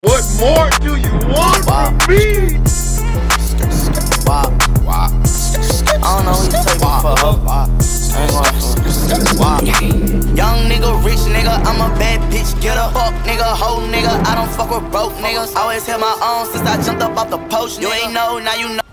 What more do you want from me? I don't know who you take me for, ho. I ain't going for young nigga, rich nigga, I'm a bad bitch getter. Fuck nigga, hoe nigga, I don't fuck with broke niggas. Always held my own since I jumped up off the post. You ain't know, now you know.